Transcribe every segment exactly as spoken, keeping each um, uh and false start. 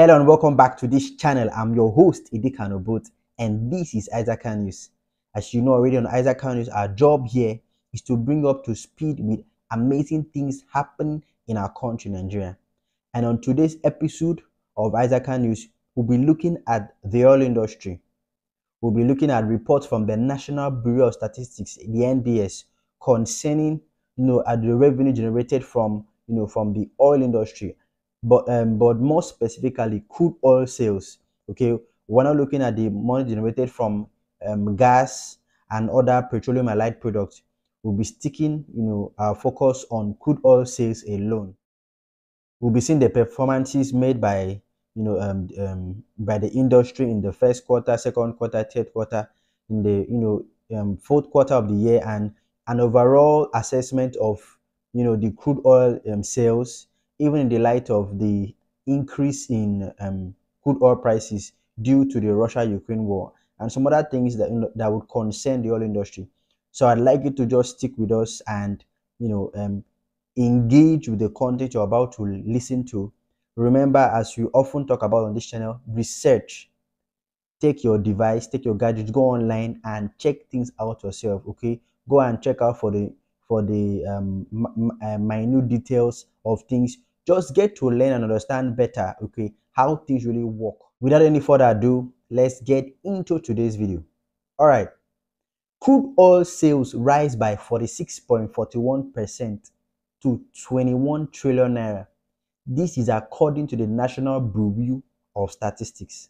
Hello and welcome back to this channel. I'm your host Idika Nobut, and this is Isaac News. As you know already on Isaac News, our job here is to bring up to speed with amazing things happening in our country, Nigeria. And on today's episode of Isaac News, we'll be looking at the oil industry. We'll be looking at reports from the National Bureau of Statistics, the N B S, concerning you know at the revenue generated from you know from the oil industry. But um, but more specifically, crude oil sales. Okay, we're not looking at the money generated from um, gas and other petroleum allied products. We'll be sticking, you know, our focus on crude oil sales alone. We'll be seeing the performances made by, you know, um, um, by the industry in the first quarter, second quarter, third quarter, in the, you know, um, fourth quarter of the year, and an overall assessment of, you know, the crude oil um, sales, even in the light of the increase in um, crude oil prices due to the Russia-Ukraine war and some other things that you know, that would concern the oil industry. So I'd like you to just stick with us and you know um, engage with the content you're about to listen to. Remember, as we often talk about on this channel, research. Take your device, take your gadget, go online and check things out yourself. Okay, go and check out for the for the um, uh, minute details of things. Just get to learn and understand better, okay, how things really work. Without any further ado, let's get into today's video. All right, crude oil sales rise by forty-six point four one percent to twenty-one trillion naira. This is according to the National Bureau of Statistics.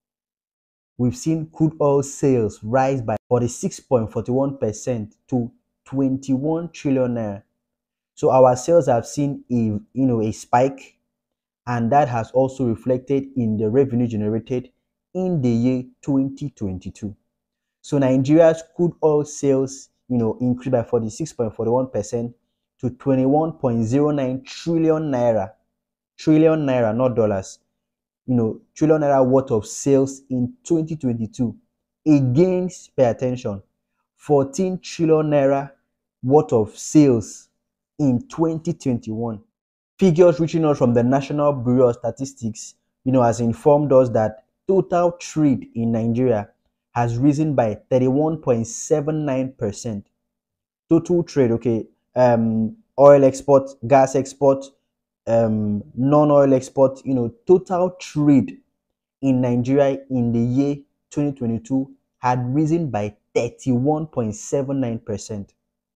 We've seen crude oil sales rise by forty-six point four one percent to twenty-one trillion naira. So our sales have seen a you know a spike, and that has also reflected in the revenue generated in the year twenty twenty-two. So Nigeria's crude oil sales, you know, increased by forty-six point four one percent to twenty-one point zero nine trillion naira. Trillion naira, not dollars. You know, trillion naira worth of sales in twenty twenty-two. Against, pay attention, fourteen trillion naira worth of sales in twenty twenty-one. Figures reaching us from the National Bureau of Statistics, you know, has informed us that total trade in Nigeria has risen by thirty-one point seven nine percent. Total trade, okay, um, oil export, gas export, um, non-oil export, you know, total trade in Nigeria in the year twenty twenty-two had risen by thirty-one point seven nine percent.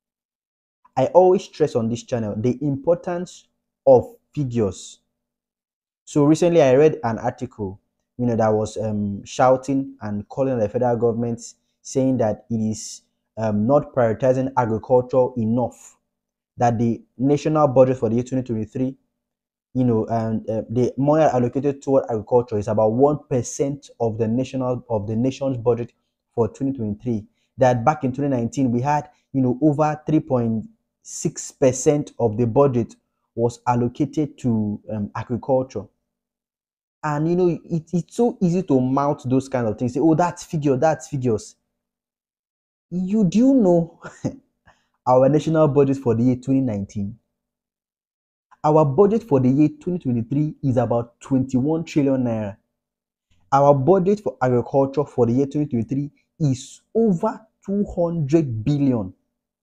I always stress on this channel the importance of figures. So recently I read an article, you know, that was um, shouting and calling on the federal government, saying that it is um, not prioritizing agriculture enough, that the national budget for the year twenty twenty-three, you know, and uh, the money allocated toward agriculture is about one percent of the national of the nation's budget for twenty twenty-three. That back in twenty nineteen we had, you know, over three point six percent of the budget was allocated to um, agriculture. And you know, it, it's so easy to mount those kind of things. Say, oh, that's figure, that's figures. You do know our national budget for the year twenty nineteen. Our budget for the year twenty twenty-three is about twenty-one trillion naira. Our budget for agriculture for the year twenty twenty-three is over two hundred billion.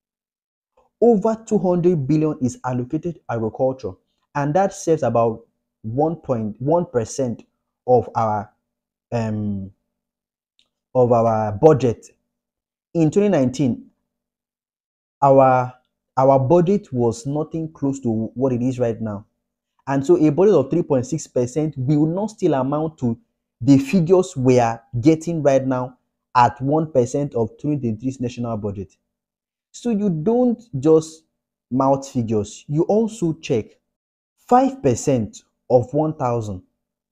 Over two hundred billion is allocated to agriculture, and that saves about one point one percent of our um of our budget. In twenty nineteen, our our budget was nothing close to what it is right now, and so a budget of three point six percent will not still amount to the figures we are getting right now at one percent of twenty twenty-three's national budget. So you don't just mount figures, you also check. Five percent of one thousand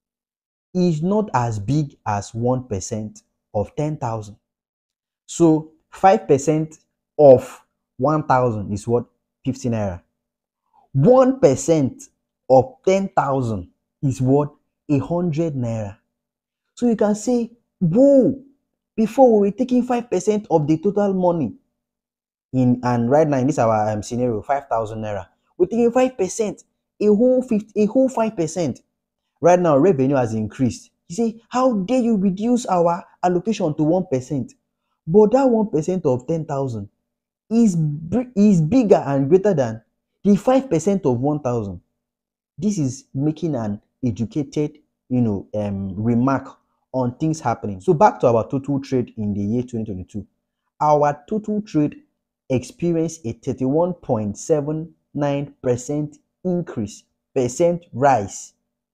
is not as big as one percent of ten thousand. So five percent of one thousand is what? fifty naira. one percent of ten thousand is what? one hundred naira. So you can say, whoa, before we were taking five percent of the total money in, and right now in this our um, scenario, five thousand naira, we're taking five percent, a whole fifty, a whole five percent. Right now, revenue has increased. You say, how dare you reduce our allocation to one percent? But that one percent of ten thousand is, is bigger and greater than the five percent of one thousand. This is making an educated, you know, um, remark on things happening. So back to our total trade in the year twenty twenty-two. Our total trade experienced a thirty-one point seven nine percent increase, percent rise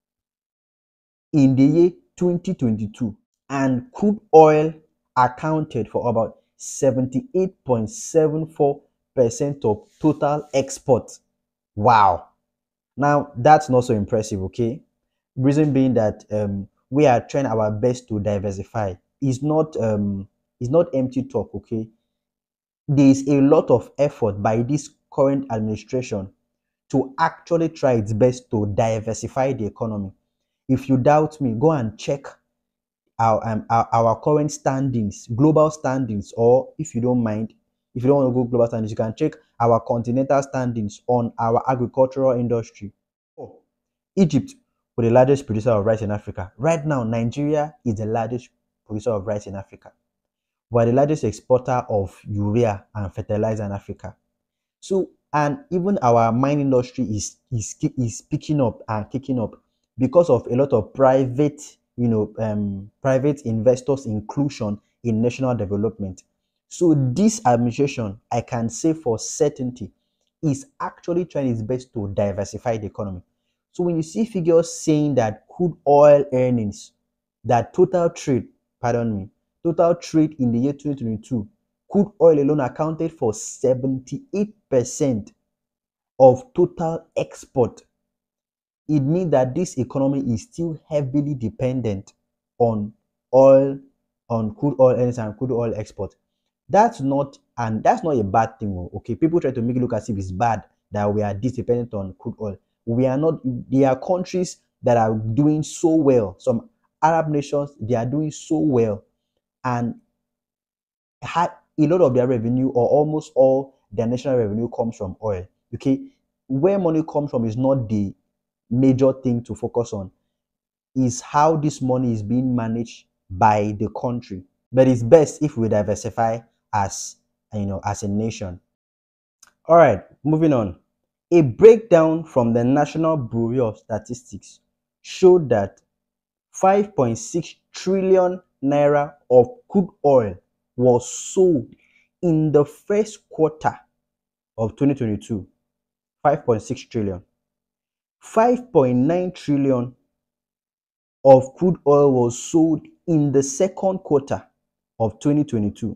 in the year twenty twenty-two, and crude oil accounted for about seventy-eight point seven four percent of total exports. Wow. Now, that's not so impressive, okay? Reason being that um, we are trying our best to diversify. It's not um, it's not empty talk, okay? There is a lot of effort by this current administration to actually try its best to diversify the economy. If you doubt me, go and check our, um, our, our current standings, global standings, or if you don't mind, if you don't want to go global standings, you can check our continental standings on our agricultural industry. Oh, Egypt was the largest producer of rice in Africa. Right now, Nigeria is the largest producer of rice in Africa. We are the largest exporter of urea and fertilizer in Africa. So, and even our mining industry is, is, is picking up and kicking up because of a lot of private, you know, um, private investors' inclusion in national development. So this administration, I can say for certainty, is actually trying its best to diversify the economy. So when you see figures saying that crude oil earnings, that total trade, pardon me, total trade in the year twenty twenty-two, crude oil alone accounted for seventy-eight percent of total export. It means that this economy is still heavily dependent on oil, on crude oil earnings and crude oil export. That's not, and that's not a bad thing. Okay, people try to make it look as if it's bad that we are this dependent on crude oil. We are not. There are countries that are doing so well. Some Arab nations, they are doing so well, and had a lot of their revenue, or almost all their national revenue, comes from oil. Okay, where money comes from is not the major thing to focus on. Is how this money is being managed by the country. But it's best if we diversify as, you know, as a nation. All right, moving on. A breakdown from the National Bureau of Statistics showed that five point six trillion naira of crude oil was sold in the first quarter of twenty twenty-two. five point six trillion. five point nine trillion of crude oil was sold in the second quarter of twenty twenty-two.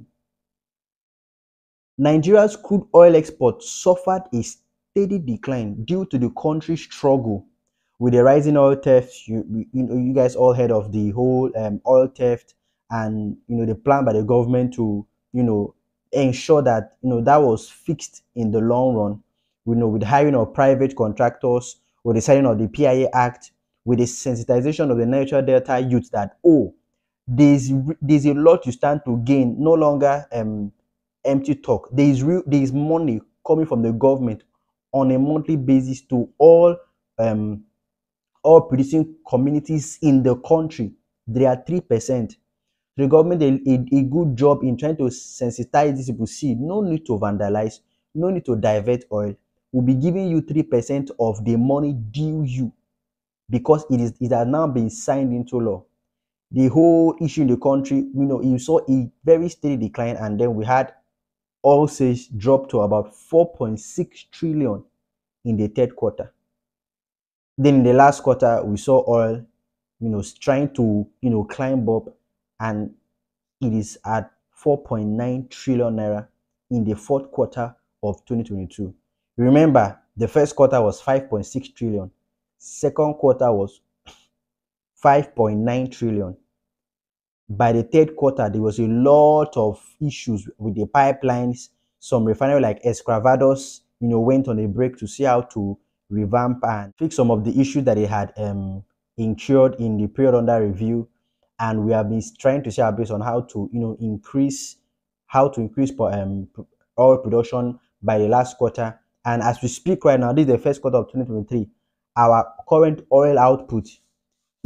Nigeria's crude oil exports suffered a steady decline due to the country's struggle with the rising oil theft. You, you know, you guys all heard of the whole um, oil theft, and you know the plan by the government to, you know, ensure that, you know, that was fixed in the long run. You know, with hiring of private contractors, with the signing of the P I A Act, with the sensitization of the Niger Delta youth that, oh, there's there's a lot you stand to gain. No longer um empty talk. There is real there is money coming from the government on a monthly basis to all um all producing communities in the country. They are three percent. The government did a, a good job in trying to sensitize these people. See, no need to vandalize, no need to divert oil. We'll be giving you three percent of the money due you, because it is it has now been signed into law. The whole issue in the country, you know, you saw a very steady decline, and then we had oil sales drop to about four point six trillion in the third quarter. Then in the last quarter, we saw oil, you know, trying to, you know, climb up, and it is at four point nine trillion naira in the fourth quarter of twenty twenty-two. Remember, the first quarter was five point six trillion. Second quarter was five point nine trillion. By the third quarter, there was a lot of issues with the pipelines. Some refinery like Escravados, you know, went on a break to see how to revamp and fix some of the issues that they had um, incurred in the period under review. And we have been trying to see our base on how to, you know, increase, how to increase um, oil production by the last quarter. And as we speak right now, this is the first quarter of twenty twenty-three. Our current oil output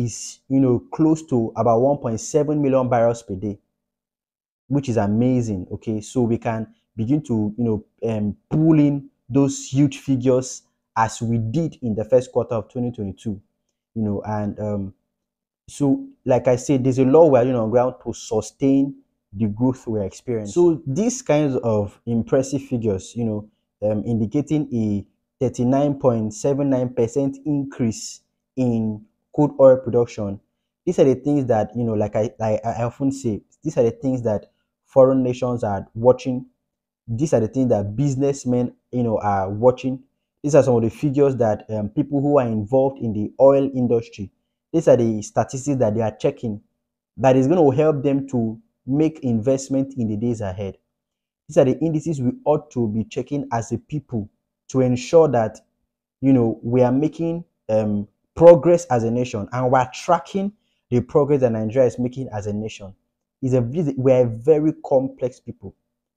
is, you know, close to about one point seven million barrels per day, which is amazing. Okay, so we can begin to, you know, um, pull in those huge figures as we did in the first quarter of twenty twenty-two, you know, and um, so like I said, there's a lot we're doing on ground to sustain the growth we're experiencing. So these kinds of impressive figures, you know, um, indicating a thirty-nine point seven nine percent increase in crude oil production. These are the things that, you know, like I, I, I often say, these are the things that foreign nations are watching. These are the things that businessmen, you know, are watching. These are some of the figures that um, people who are involved in the oil industry, these are the statistics that they are checking that is going to help them to make investment in the days ahead. These are the indices we ought to be checking as a people to ensure that, you know, we are making um, progress as a nation, and we're tracking the progress that Nigeria is making as a nation. Is a we're a very complex people,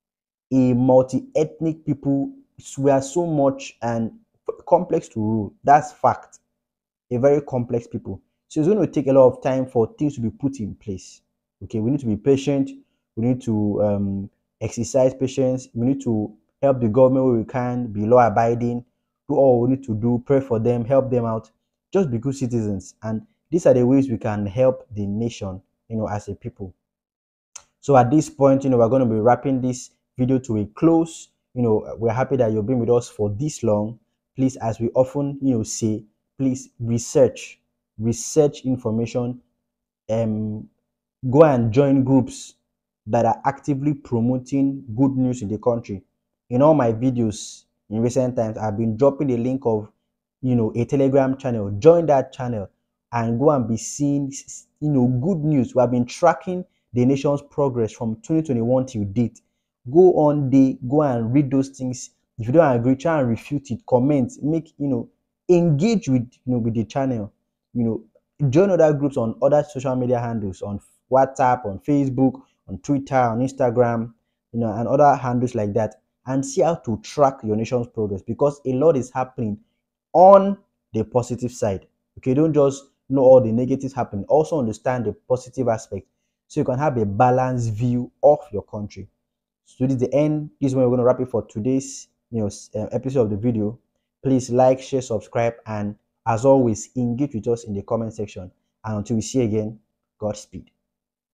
a multi-ethnic people. We are so much and complex to rule. That's fact. A very complex people. So it's going to take a lot of time for things to be put in place. Okay, we need to be patient. We need to um, exercise patience. We need to help the government where we can, be law abiding, do all we need to do, pray for them, help them out, just be good citizens. And these are the ways we can help the nation, you know, as a people. So at this point, you know, we're going to be wrapping this video to a close. You know, we're happy that you've been with us for this long. Please, as we often, you know, say, please research, research information, um, go and join groups that are actively promoting good news in the country. In all my videos in recent times, I've been dropping the link of, you know, a Telegram channel. Join that channel and go and be seeing, you know, good news. We have been tracking the nation's progress from twenty twenty-one till date. Go on there, go and read those things. If you don't agree, try and refute it, comment, make, you know, engage with, you know, with the channel. You know, join other groups on other social media handles, on WhatsApp, on Facebook, on Twitter, on Instagram, you know, and other handles like that, and see how to track your nation's progress, because a lot is happening on the positive side. Okay, don't just know all the negatives happening, also understand the positive aspect, so you can have a balanced view of your country. So this is the end. This is when we're going to wrap it for today's, you know, uh, episode of the video. Please like, share, subscribe, and as always, engage with us in the comment section. And until we see you again, Godspeed.